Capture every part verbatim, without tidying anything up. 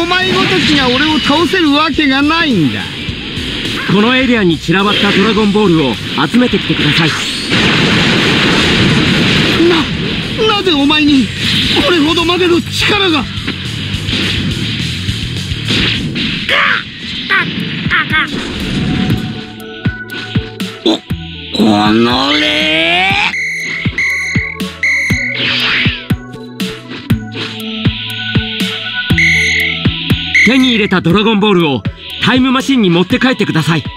前ごときが俺を倒せるわけがないんだ。 このエリアに散らばったドラゴンボールを集めてきてください。 な、なぜお前にこれほどまでの力が。お、このれ手に入れたドラゴンボールをタイムマシンに持って帰ってください。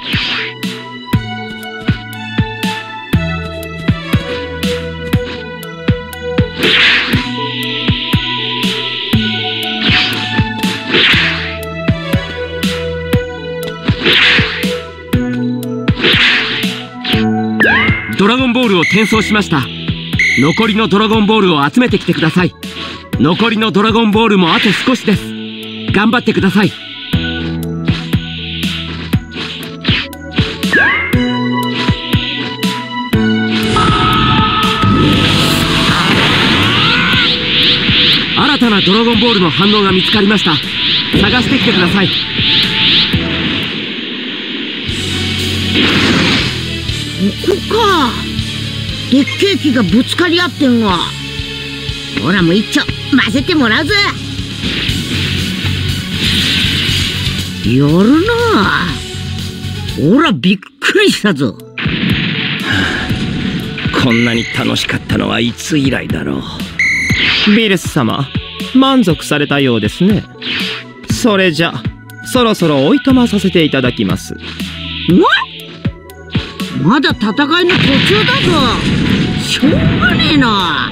ドラゴンボールを転送しました。残りのドラゴンボールを集めてきてください。残りのドラゴンボールもあと少しです。頑張ってください。新たなドラゴンボールの反応が見つかりました。探してきてください。 ここか。でっけえ木がぶつかり合ってんわ。ほらもう一丁混ぜてもらうぜ。やるな。ほらびっくりしたぞ。 こんなに楽しかったのはいつ以来だろう。 ビルス様、満足されたようですね。それじゃそろそろおいとまさせていただきます。 まだ戦いの途中だぞ。しょうがねえな。